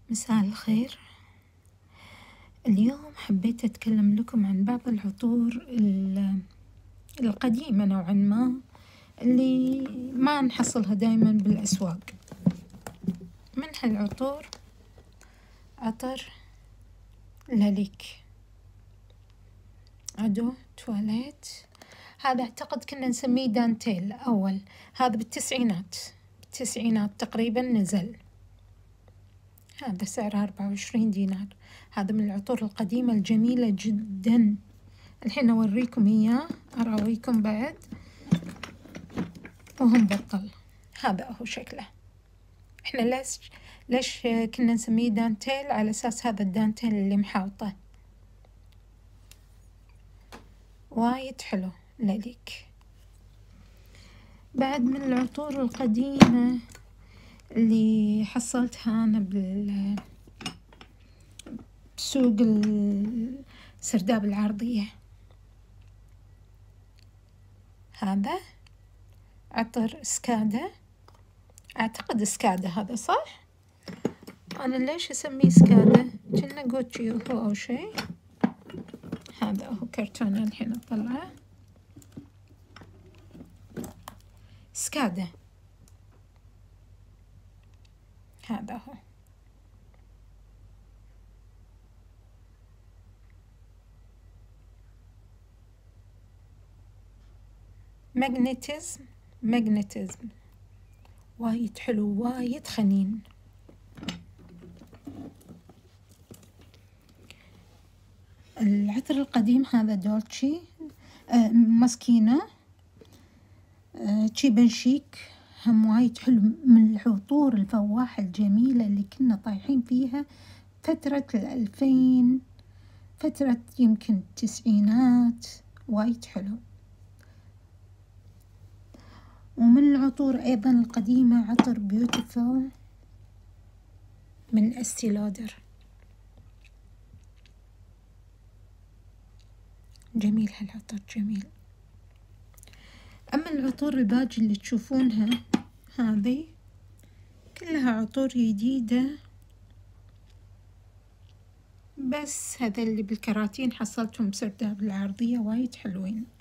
مساء الخير. اليوم حبيت أتكلم لكم عن بعض العطور القديمة نوعا ما اللي ما نحصلها دايما بالأسواق. من هالعطور عطر لاليك عدو تواليت، هذا أعتقد كنا نسميه دانتيل أول، هذا بالتسعينات تقريبا نزل، هذا سعره 24 دينار. هذا من العطور القديمة الجميلة جدا. الحين أوريكم إياه، أراويكم بعد وهو مبطل. هذا هو شكله. إحنا ليش كنا نسميه دانتيل؟ على أساس هذا الدانتيل اللي محاوطه، وايد حلو لاليك. بعد من العطور القديمة اللي حصلتها أنا بسوق السرداب العرضية، هذا عطر سكادا، أعتقد سكادا هذا صح؟ أنا ليش أسميه سكادا؟ كنا جوتشي هو أو شيء. هذا هو كرتونه الحين أطلعه، سكادا هذا هو. ماغنيتيزم وايد حلو، وايد خنين. العطر القديم هذا دولتشي ماسكينو تشيبن شيك، هم وايد حلو، من العطور الفواحة الجميلة اللي كنا طايحين فيها فترة 2000، فترة يمكن التسعينات، وايد حلو. ومن العطور أيضا القديمة عطر بيوتيفول من أستي لودر، جميل هالعطر جميل. أما العطور الباقي اللي تشوفونها هذه كلها عطور جديدة، بس هذا اللي بالكراتين حصلتهم بسرداب العرضية وايد حلوين.